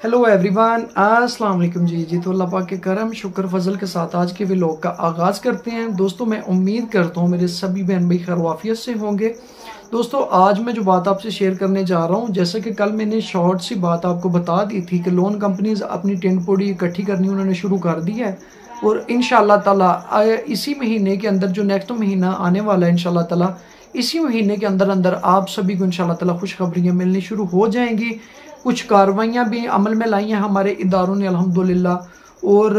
Hello everyone, अस्सलाम वालेकुम जी। तो अल्लाह पाक के करम शुक्र फजल के साथ आज के व्लॉग का आगाज़ करते हैं। दोस्तों मैं उम्मीद करता हूँ मेरे सभी बहन भाई खैर से होंगे। दोस्तों आज मैं जो बात आपसे शेयर करने जा रहा हूँ, जैसे कि कल मैंने शॉर्ट सी बात आपको बता दी थी कि लोन कंपनीज अपनी टेंट पोडी इकट्ठी करनी उन्होंने शुरू कर दी है और इंशाल्लाह ताला इसी महीने के अंदर जो नेक्स्ट महीना आने वाला है इंशाल्लाह ताला इसी महीने के अंदर अंदर आप सभी को इंशाल्लाह ताला खुशखबरियाँ मिलनी शुरू हो जाएंगी। कुछ कार्रवाइयाँ भी अमल में लाई हैं हमारे इदारों ने अल्हम्दुलिल्लाह। और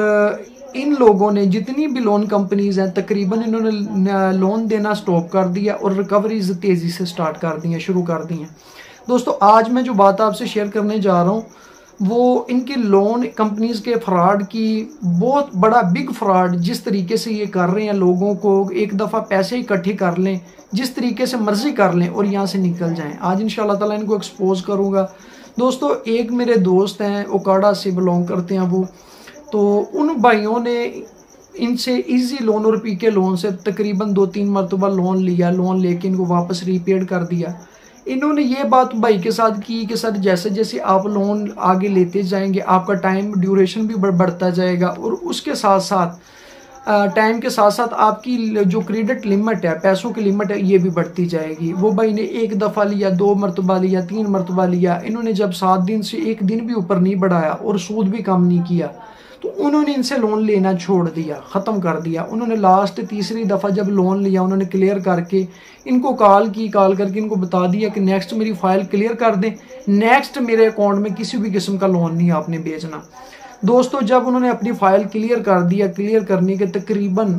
इन लोगों ने जितनी भी लोन कंपनीज हैं तकरीबन इन्होंने लोन देना स्टॉप कर दिया और रिकवरीज तेज़ी से स्टार्ट कर दी हैं, शुरू कर दी हैं। दोस्तों आज मैं जो बात आपसे शेयर करने जा रहा हूँ वो इनके लोन कंपनीज के फ्रॉड की, बहुत बड़ा बिग फ्रॉड जिस तरीके से ये कर रहे हैं, लोगों को एक दफ़ा पैसे इकट्ठे कर लें, जिस तरीके से मर्जी कर लें और यहाँ से निकल जाएं। आज इंशाल्लाह ताला इनको एक्सपोज करूँगा। दोस्तों एक मेरे दोस्त हैं, ओकाड़ा से बिलोंग करते हैं वो, तो उन भाइयों ने इनसे इजी लोन और पीके लोन से तकरीबन 2-3 मरतबा लोन लिया, लोन लेके इनको वापस रीपेड कर दिया। इन्होंने ये बात भाई के साथ की कि सर जैसे जैसे आप लोन आगे लेते जाएंगे आपका टाइम ड्यूरेशन भी बढ़ता जाएगा और उसके साथ साथ टाइम के साथ साथ आपकी जो क्रेडिट लिमिट है, पैसों की लिमिट है, ये भी बढ़ती जाएगी। वो भाई ने एक दफ़ा लिया, 2 मरतबा लिया, 3 मरतबा लिया। इन्होंने जब 7 दिन से 1 दिन भी ऊपर नहीं बढ़ाया और सूद भी कम नहीं किया तो उन्होंने इनसे लोन लेना छोड़ दिया, ख़त्म कर दिया। उन्होंने लास्ट तीसरी दफ़ा जब लोन लिया उन्होंने क्लियर करके इनको कॉल करके इनको बता दिया कि नेक्स्ट मेरी फ़ाइल क्लियर कर दें, नेक्स्ट मेरे अकाउंट में किसी भी किस्म का लोन नहीं आपने भेजना। दोस्तों जब उन्होंने अपनी फ़ाइल क्लियर कर दिया, क्लियर करने के तकरीबन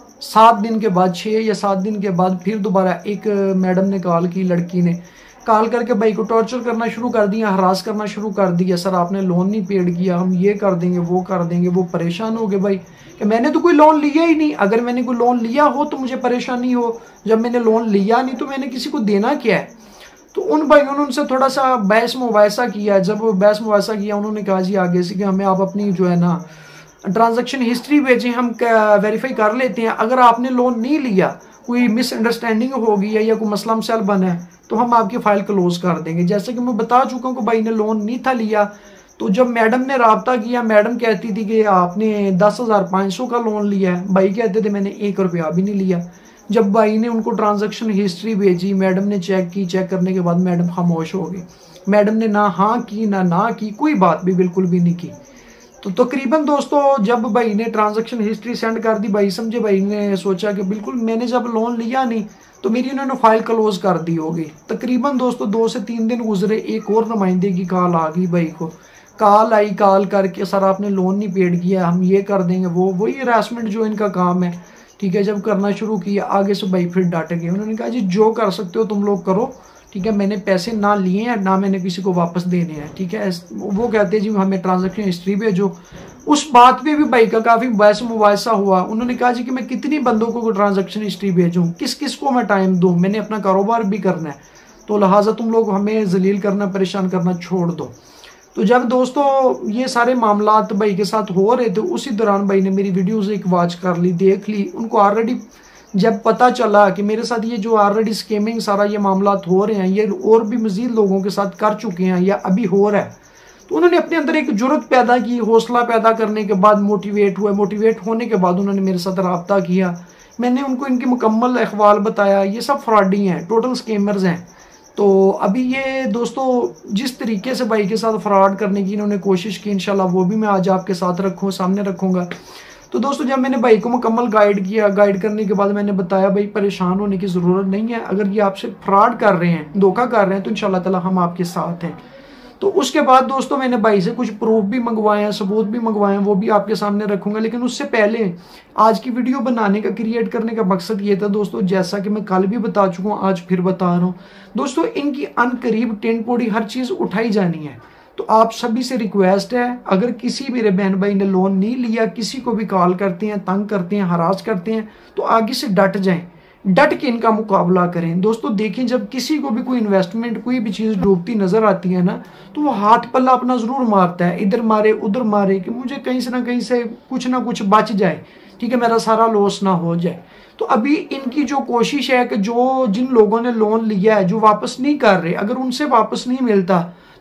7 दिन के बाद, 6 या 7 दिन के बाद फिर दोबारा एक मैडम ने कॉल की, लड़की ने कॉल करके भाई को टॉर्चर करना शुरू कर दिया, हरास करना शुरू कर दिया। सर आपने लोन नहीं पेड किया, हम ये कर देंगे वो कर देंगे। वो परेशान हो गए भाई कि मैंने तो कोई लोन लिया ही नहीं, अगर मैंने कोई लोन लिया हो तो मुझे परेशानी हो, जब मैंने लोन लिया नहीं तो मैंने किसी को देना क्या है। तो उन भाइयों ने उनसे थोड़ा सा बहस मुबासा किया। जब बहस मुबासा किया उन्होंने कहा जी आगे से कि हमें आप अपनी जो है ना ट्रांजैक्शन हिस्ट्री भेजें, हम वेरीफाई कर लेते हैं। अगर आपने लोन नहीं लिया, कोई मिसअंडरस्टैंडिंग हो गई है या कोई मसला मसल बना है तो हम आपकी फ़ाइल क्लोज कर देंगे। जैसे कि मैं बता चुका हूँ कि भाई ने लोन नहीं था लिया। तो जब मैडम ने रब्ता किया, मैडम कहती थी कि आपने 10,500 का लोन लिया है, भाई कहते थे मैंने 1 रुपया भी नहीं लिया। जब भाई ने उनको ट्रांजैक्शन हिस्ट्री भेजी, मैडम ने चेक की, चेक करने के बाद मैडम खामोश हो गई। मैडम ने ना हाँ की ना की, कोई बात भी बिल्कुल भी नहीं की। तो तकरीबन दोस्तों जब भाई ने ट्रांजैक्शन हिस्ट्री सेंड कर दी, भाई समझे, भाई ने सोचा कि बिल्कुल मैंने जब लोन लिया नहीं तो मेरी उन्होंने फाइल क्लोज कर दी होगी। तकरीबन दोस्तों 2 से 3 दिन गुजरे, एक और नुमाइंदे की कॉल आ गई भाई को। कॉल आई, कॉल करके सर आपने लोन नहीं पेड किया, हम ये कर देंगे, वो वही हरासमेंट जो इनका काम है। ठीक है, जब करना शुरू किया आगे से भाई फिर डांट गए। उन्होंने कहा जी जो कर सकते हो तुम लोग करो, ठीक है, मैंने पैसे ना लिए हैं ना मैंने किसी को वापस देने हैं। ठीक है, वो कहते हैं जी हमें ट्रांजैक्शन हिस्ट्री भेजो। उस बात पे भी भाई का काफ़ी बहस मुबासा हुआ। उन्होंने कहा जी कि मैं कितनी बंदों को ट्रांजैक्शन हिस्ट्री भेजूँ, किस किस को मैं टाइम दूँ, मैंने अपना कारोबार भी करना है, तो लिहाजा तुम लोग हमें जलील करना, परेशान करना छोड़ दो। तो जब दोस्तों ये सारे मामलात भाई के साथ हो रहे थे उसी दौरान भाई ने मेरी वीडियोज़ एक वॉच कर ली, देख ली। उनको ऑलरेडी जब पता चला कि मेरे साथ ये जो ऑलरेडी स्कैमिंग सारा ये मामलात हो रहे हैं, ये और भी मजीद लोगों के साथ कर चुके हैं या अभी हो रहा है, तो उन्होंने अपने अंदर एक जुर्रत पैदा की। हौसला पैदा करने के बाद मोटिवेट हुए, मोटिवेट होने के बाद उन्होंने मेरे साथ रब्ता किया। मैंने उनको इनकी मुकम्मल अहवाल बताया, ये सब फ्रॉडी हैं, टोटल स्कैमर्स हैं। तो अभी ये दोस्तों जिस तरीके से भाई के साथ फ्रॉड करने की इन्होंने कोशिश की, इंशाल्लाह वो भी मैं आज आपके साथ सामने रखूँगा। तो दोस्तों जब मैंने भाई को मुकम्मल गाइड किया, गाइड करने के बाद मैंने बताया भाई परेशान होने की ज़रूरत नहीं है, अगर ये आपसे फ्रॉड कर रहे हैं, धोखा कर रहे हैं तो इंशाल्लाह ताला हम आपके साथ हैं। तो उसके बाद दोस्तों मैंने भाई से कुछ प्रूफ भी मंगवाए हैं, सबूत भी मंगवाए हैं, वो भी आपके सामने रखूंगा। लेकिन उससे पहले आज की वीडियो बनाने का, क्रिएट करने का मकसद ये था दोस्तों, जैसा कि मैं कल भी बता चुका हूँ आज फिर बता रहा हूँ दोस्तों, इनकी अनकरीब टेंट पोडी हर चीज़ उठाई जानी है। तो आप सभी से रिक्वेस्ट है, अगर किसी मेरे बहन भाई ने लोन नहीं लिया, किसी को भी कॉल करते हैं, तंग करते हैं, हरास करते हैं, तो आगे से डट जाएं, डट के इनका मुकाबला करें। दोस्तों देखें, जब किसी को भी कोई इन्वेस्टमेंट, कोई भी चीज़ डूबती नजर आती है ना, तो वो हाथ पल्ला अपना ज़रूर मारता है, इधर मारे उधर मारे, कि मुझे कहीं से ना कहीं से कुछ ना कुछ बच जाए, ठीक है, मेरा सारा लॉस ना हो जाए। तो अभी इनकी जो कोशिश है कि जो जिन लोगों ने लोन लिया है, जो वापस नहीं कर रहे, अगर उनसे वापस नहीं मिलता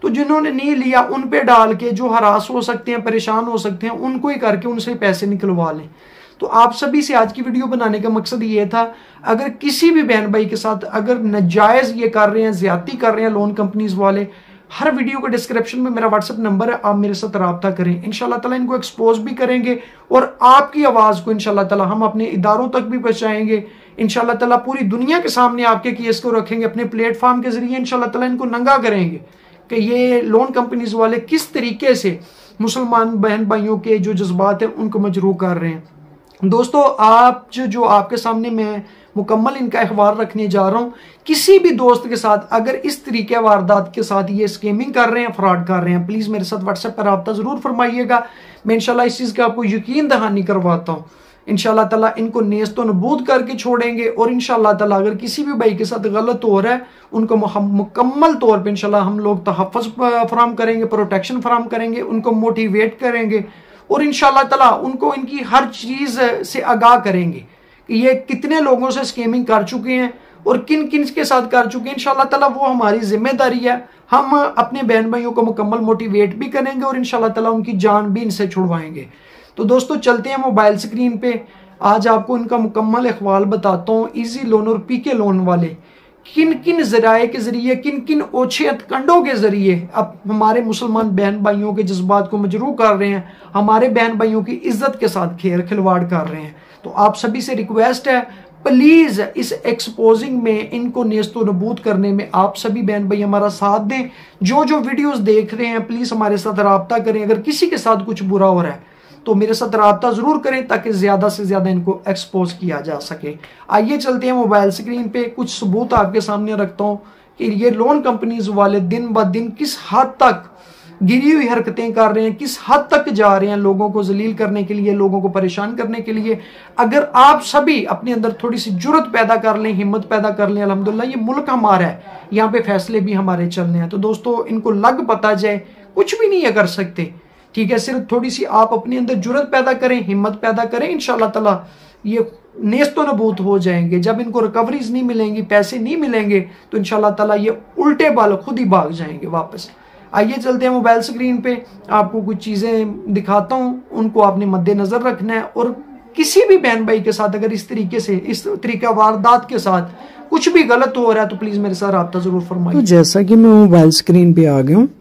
तो जिन्होंने नहीं लिया उन पे डाल के जो हरास हो सकते हैं, परेशान हो सकते हैं, उनको ही करके उनसे पैसे निकलवा लें। तो आप सभी से आज की वीडियो बनाने का मकसद ये था, अगर किसी भी बहन भाई के साथ अगर नाजायज ये कर रहे हैं, ज्यादती कर रहे हैं लोन कंपनीज वाले, हर वीडियो के डिस्क्रिप्शन में मेरा व्हाट्सएप नंबर है, आप मेरे साथ रब्ता करें। इंशाल्लाह ताला इनको एक्सपोज भी करेंगे और आपकी आवाज को इंशाल्लाह ताला हम अपने इदारों तक भी पहुंचाएंगे। इंशाल्लाह ताला पूरी दुनिया के सामने आपके केस को रखेंगे, अपने प्लेटफॉर्म के जरिए इंशाल्लाह ताला इनको नंगा करेंगे कि ये लोन कंपनीज वाले किस तरीके से मुसलमान बहन भाइयों के जो जज्बात हैं उनको मजरूह कर रहे हैं। दोस्तों, आप जो आपके सामने मैं मुकम्मल इनका अखबार रखने जा रहा हूँ, किसी भी दोस्त के साथ अगर इस तरीके वारदात के साथ ये स्कीमिंग कर रहे हैं, फ्रॉड कर रहे हैं, प्लीज मेरे साथ व्हाट्सएप पर रब्ता जरूर फरमाइएगा। मैं इंशाल्लाह इस चीज का आपको यकीन दहानी करवाता हूँ। इंशाल्लाह ताला इनको नेस्तो नबूद करके छोड़ेंगे और इंशाल्लाह ताला अगर किसी भी भाई के साथ गलत हो रहा है उनको मुकम्मल तौर पे इंशाल्लाह हम लोग तहफ़्फ़ुज़ फराहम करेंगे, प्रोटेक्शन फराहम करेंगे, उनको मोटिवेट करेंगे और इंशाल्लाह ताला उनको इनकी हर चीज से आगाह करेंगे कि ये कितने लोगों से स्कीमिंग कर चुके हैं और किन किन के साथ कर चुके हैं। इंशाल्लाह ताला वो हमारी जिम्मेदारी है, हम अपने बहन भाइयों को मुकम्मल मोटिवेट भी करेंगे और इंशाल्लाह ताला उनकी जान भी इनसे छुड़वाएंगे। तो दोस्तों चलते हैं मोबाइल स्क्रीन पे, आज आपको इनका मुकम्मल अहवाल बताता हूँ। इजी लोन और पीके लोन वाले किन किन जराए के जरिए, किन किन ओछे हथकंडों के जरिए अब हमारे मुसलमान बहन भाइयों के जज्बात को मजरूह कर रहे हैं, हमारे बहन भाइयों की इज्जत के साथ खेल खिलवाड़ कर रहे हैं। तो आप सभी से रिक्वेस्ट है, प्लीज इस एक्सपोजिंग में, इनको नेस्तो नबूद करने में आप सभी बहन भाई हमारा साथ दें। जो जो वीडियोस देख रहे हैं प्लीज हमारे साथ रब्ता करें। अगर किसी के साथ कुछ बुरा हो रहा है तो मेरे साथ रब्ता जरूर करें ताकि ज्यादा से ज्यादा इनको एक्सपोज किया जा सके। आइए चलते हैं मोबाइल स्क्रीन पे, कुछ सबूत आपके सामने रखता हूं कि ये लोन कंपनीज वाले दिन ब दिन किस हद तक गिरी हुई हरकतें कर रहे हैं, किस हद तक जा रहे हैं लोगों को जलील करने के लिए, लोगों को परेशान करने के लिए। अगर आप सभी अपने अंदर थोड़ी सी जुर्रत पैदा कर लें, हिम्मत पैदा कर लें, अल्हम्दुलिल्लाह ये मुल्क हमारा है, यहाँ पे फैसले भी हमारे चलने हैं। तो दोस्तों इनको लग पता जाए, कुछ भी नहीं है कर सकते, ठीक है, सिर्फ थोड़ी सी आप अपने अंदर जुर्रत पैदा करें, हिम्मत पैदा करें, इंशाल्लाह ताला ये नेस्तो नबूद हो जाएंगे। जब इनको रिकवरीज नहीं मिलेंगी, पैसे नहीं मिलेंगे तो इंशाल्लाह ताला ये उल्टे बाल खुद ही भाग जाएंगे वापस। आइए चलते हैं मोबाइल स्क्रीन पे, आपको कुछ चीजें दिखाता हूँ, उनको आपने मद्देनजर रखना है। और किसी भी बहन भाई के साथ अगर इस तरीके से, इस तरीका वारदात के साथ कुछ भी गलत हो रहा है तो प्लीज मेरे साथ रब्ता जरूर फरमाइए। तो जैसा कि मैं मोबाइल स्क्रीन पे आ गया हूँ,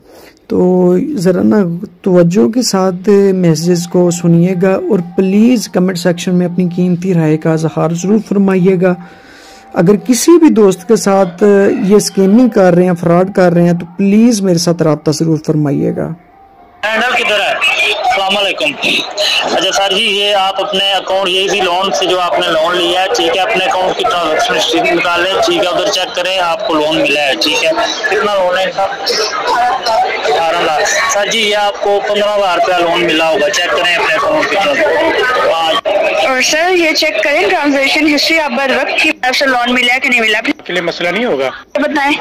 तो ज़रा ना तवज्जो के साथ मैसेजेस को सुनिएगा और प्लीज़ कमेंट सेक्शन में अपनी कीमती राय का इज़हार ज़रूर फरमाइएगा। अगर किसी भी दोस्त के साथ ये स्कीमिंग कर रहे हैं, फ्रॉड कर रहे हैं तो प्लीज़ मेरे साथ रब्ता ज़रूर फरमाइएगा। हैंडल किधर है? अस्सलाम वालेकुम। अच्छा सर जी, ये आप अपने अकाउंट, ये भी लोन से जो आपने लोन लिया है, ठीक है, अपने अकाउंट की ट्रांजैक्शन हिस्ट्री निकालें, ठीक है, उधर चेक करें आपको लोन मिला है, ठीक है। कितना लोन है सर? 18 लाख। सर जी ये आपको 15,000 रुपया लोन मिला होगा, चेक करें अपने अकाउंट की। और सर ये चेक करें ट्रांजैक्शन हिस्ट्री, आप बर वक्त की तरफ से लोन मिला है कि नहीं मिला, के लिए मसला नहीं होगा, बताएं।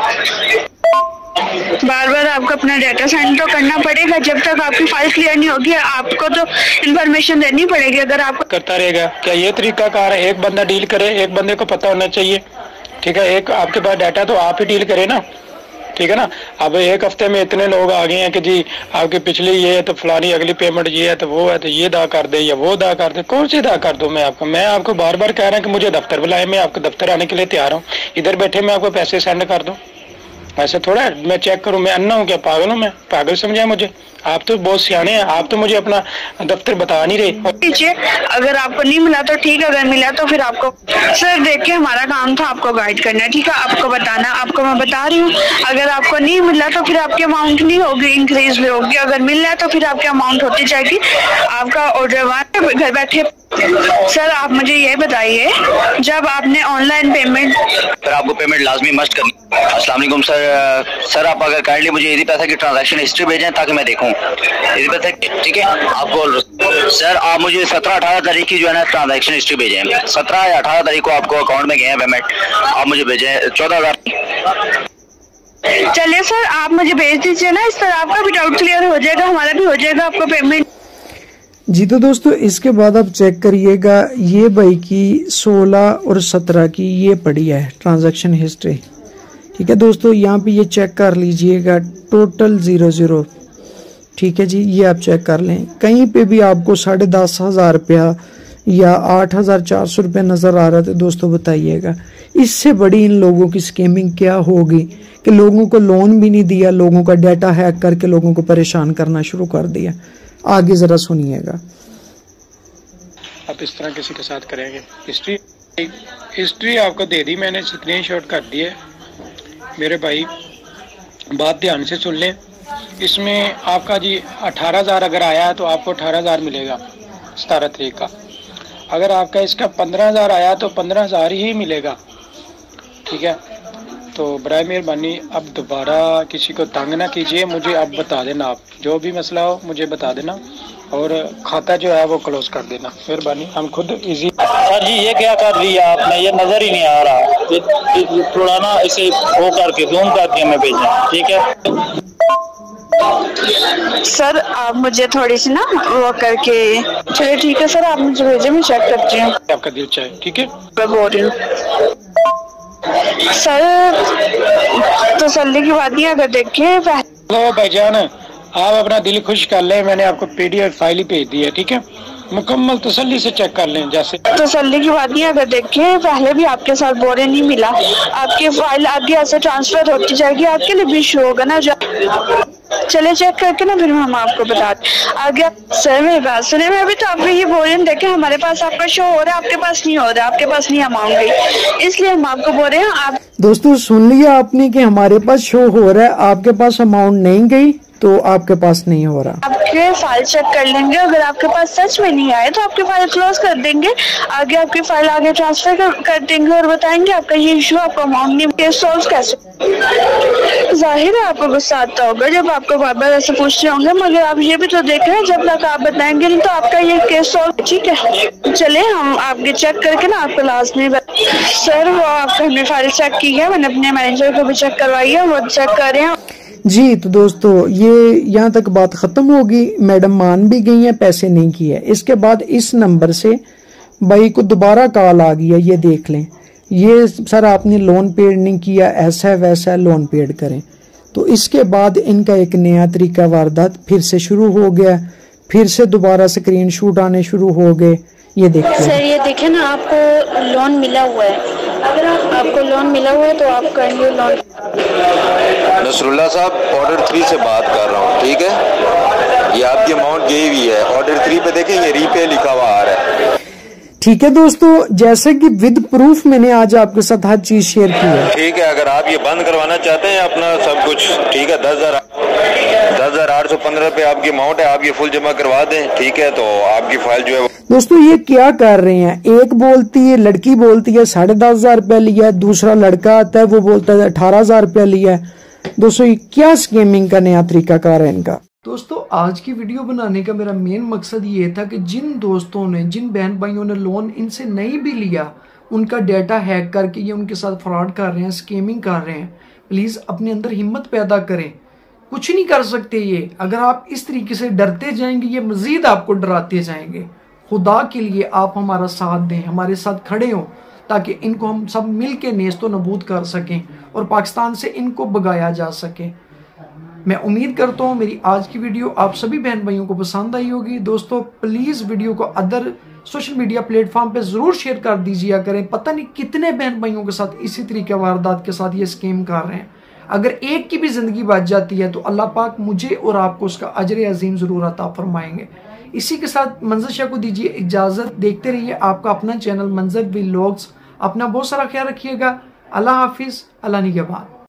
बार बार आपको अपना डाटा सेंड तो करना पड़ेगा, जब तक आपकी फाइल क्लियर नहीं होगी आपको तो इन्फॉर्मेशन देनी पड़ेगी। अगर आपको करता रहेगा क्या ये तरीका कार है? एक बंदा डील करे, एक बंदे को पता होना चाहिए, ठीक है। एक आपके पास डाटा तो आप ही डील करे ना, ठीक है ना। अब एक हफ्ते में इतने लोग आ गए हैं कि जी आपकी पिछली ये है तो फलानी अगली पेमेंट ये है तो वो है तो ये अदा कर दे या वो अदा कर दे। कौन सी अदा कर दूं मैं आपको? मैं आपको बार बार कह रहा हूं कि मुझे दफ्तर बुलाए, मैं आपको दफ्तर आने के लिए तैयार हूँ। इधर बैठे मैं आपको पैसे सेंड कर दूं, ऐसे थोड़ा है मैं चेक करूं? मैं अन्ना हूं क्या? पागल हूं मैं? पागल समझा मुझे? आप तो बहुत सियाने हैं, आप तो मुझे अपना दफ्तर बता नहीं रहे। अगर आपको नहीं मिला तो ठीक है, अगर मिला तो फिर आपको सर देखिए हमारा काम था आपको गाइड करना, ठीक है, आपको बताना। आपको मैं बता रही हूँ, अगर आपको नहीं मिला तो फिर आपकी अमाउंट नहीं होगी, इंक्रीज भी होगी। अगर मिल रहा है तो फिर आपकी अमाउंट होती जाएगी। आपका ऑर्डर घर बैठे। सर आप मुझे ये बताइए, जब आपने ऑनलाइन पेमेंट, फिर आपको पेमेंट लाजमी मस्ट करनी। अस्सलाम वालेकुम सर। सर आप अगर काइंडली मुझे इसी पैसा की ट्रांजैक्शन हिस्ट्री भेजें ताकि मैं देखूं इसी पैसा, ठीक है। आपको सर आप मुझे 17-18 तारीख की जो है ना ट्रांजैक्शन हिस्ट्री भेजें। 17 या 18 तारीख को आपको अकाउंट में गए हैं पेमेंट, आप मुझे भेजें 14,000। चलिए सर आप मुझे भेज दीजिए ना, इस तरह आपका भी डाउट क्लियर हो जाएगा, हमारा भी हो जाएगा आपको पेमेंट। जी तो दोस्तों इसके बाद आप चेक करिएगा, ये भाई की 16 और 17 की ये पड़ी है ट्रांजैक्शन हिस्ट्री, ठीक है दोस्तों। यहाँ पे ये चेक कर लीजिएगा टोटल 00। ठीक है जी, ये आप चेक कर लें। कहीं पे भी आपको 10,500 रुपया या 8,400 रुपया नज़र आ रहा था दोस्तों, बताइएगा इससे बड़ी इन लोगों की स्कैमिंग क्या होगी कि लोगों को लोन भी नहीं दिया, लोगों का डाटा हैक करके लोगों को परेशान करना शुरू कर दिया। आगे ज़रा सुनिएगा। आप इस तरह किसी के साथ करेंगे। हिस्ट्री आपको दे दी मैंने, स्क्रीनशॉट कर दिए मेरे भाई, बात ध्यान से सुन लें। इसमें आपका जी 18,000 अगर आया है तो आपको 18,000 मिलेगा 17 तारीख का। अगर आपका इसका 15,000 आया तो 15,000 ही मिलेगा। ठीक है, तो बराए मेहरबानी अब दोबारा किसी को तंग ना कीजिए, मुझे अब बता देना, आप जो भी मसला हो मुझे बता देना और खाता जो है वो क्लोज कर देना, मेहरबानी। हम खुद इजी। सर जी ये क्या कर दिया आपने, ये नजर ही नहीं आ रहा, थोड़ा ना इसे वो करके जूम करके हमें भेजें। ठीक है सर, आप मुझे थोड़ी सी ना वो करके, चलिए ठीक है सर, आप मुझे भेजे, मैं चेक करती हूँ। आपका दिल चाहे। ठीक है, मैं बोल रही हूँ सर, तसल्ली की बात नहीं, अगर देखिए हेलो भाईजान, आप अपना दिल खुश कर लें, मैंने आपको PDF फाइल ही भेज दी है। ठीक है, मुकम्मल तसल्ली से चेक कर लें। जैसे तसल्ली की बात नहीं, अगर देखें पहले भी आपके साथ बोरे नहीं मिला, आपकी फाइल आगे ऐसे ट्रांसफर होती जाएगी, आपके लिए भी इशू होगा ना। चले चेक करके ना फिर हम आपको बता दें आगे। सर मेरी बात सुने, मैं अभी तो आप ये बोल रहे हैं, देखें हमारे पास आपका शो हो रहा है, आपके पास नहीं हो रहा, आपके पास नहीं अमाउंट गई, इसलिए हम आपको बोल रहे हैं। आप दोस्तों सुन लिया आपने कि हमारे पास शो हो रहा है, आपके पास अमाउंट नहीं गई तो आपके पास नहीं हो रहा। आपके फाइल चेक कर लेंगे, अगर आपके पास सच में नहीं आए तो आपकी फाइल क्लोज कर देंगे, आगे आपकी फाइल आगे ट्रांसफर कर देंगे और बताएंगे आपका ये इशू, आपको अमाउंट नहीं, केस सॉल्व कैसे। जाहिर है आपको गुस्सा आता होगा जब आपको बार बार ऐसे पूछ रहे होंगे, मगर आप ये भी तो देख रहे हैं जब तक आप बताएंगे नहीं तो आपका ये केस सॉल्व। ठीक है, चले हम आपके चेक करके ना आपको लाजमी सर, वो आपका हमने फाइल चेक की है, मैंने अपने मैनेजर को भी चेक करवाई है, वो चेक कर रहे हैं जी। तो दोस्तों ये यहाँ तक बात खत्म होगी, मैडम मान भी गई है, पैसे नहीं किए। इसके बाद इस नंबर से भाई को दोबारा कॉल आ गया, ये देख लें, ये सर आपने लोन पेड नहीं किया, ऐसा है वैसा है, लोन पेड करें। तो इसके बाद इनका एक नया तरीका वारदात फिर से शुरू हो गया, फिर से दोबारा स्क्रीनशॉट आने शुरू हो गए। ये देखिए सर, ये देखें ना, आपको लोन मिला हुआ है, अगर आपको लोन मिला हुआ है तो आप करेंगे लोन। नसरुल्लाह साहब ऑर्डर 3 से बात कर रहा हूँ। ठीक है, ये आपकी अमाउंट गई हुई है, ऑर्डर 3 पे देखें ये रीपे लिखा हुआ आ रहा है। ठीक है दोस्तों, जैसे कि विद प्रूफ मैंने आज आपके साथ हर चीज शेयर की है। ठीक है, अगर आप ये बंद करवाना चाहते हैं अपना सब कुछ, ठीक है, 10,815 रुपये आपकी अमाउंट है, आप ये फुल जमा करवा दें। ठीक है, तो आपकी फाइल जो है दोस्तों ये क्या कर रहे हैं, एक बोलती है लड़की बोलती है 10,500 रुपया लिया है, दूसरा लड़का आता है वो बोलता है 18,000 रुपया लिया है। दोस्तों ये क्या स्कीमिंग का नया तरीकाकार है इनका। दोस्तों आज की वीडियो बनाने का मेरा मेन मकसद ये था कि जिन दोस्तों ने, जिन बहन भाइयों ने लोन इनसे नहीं भी लिया, उनका डाटा हैक करके ये उनके साथ फ्रॉड कर रहे हैं, स्कीमिंग कर रहे हैं, प्लीज़ अपने अंदर हिम्मत पैदा करें। कुछ नहीं कर सकते ये, अगर आप इस तरीके से डरते जाएंगे ये मज़ीद आपको डराते जाएंगे। खुदा के लिए आप हमारा साथ दें, हमारे साथ खड़े हों, ताकि इनको हम सब मिल के नेस्तो नबूद कर सकें और पाकिस्तान से इनको भगाया जा सके। मैं उम्मीद करता हूँ मेरी आज की वीडियो आप सभी बहन भाइयों को पसंद आई होगी। दोस्तों प्लीज़ वीडियो को अदर सोशल मीडिया प्लेटफॉर्म पे ज़रूर शेयर कर दीजिए करें। पता नहीं कितने बहन भाइयों के साथ इसी तरीके वारदात के साथ ये स्कीम कर रहे हैं। अगर एक की भी ज़िंदगी बच जाती है तो अल्लाह पाक मुझे और आपको उसका अजर अजीम ज़रूर अता फरमाएंगे। इसी के साथ मंजर शाह को दीजिए इजाज़त। देखते रहिए आपका अपना चैनल मंजर व्लॉग्स। अपना बहुत सारा ख्याल रखिएगा। अल्लाह हाफिज़, अल्लाह निगहबान।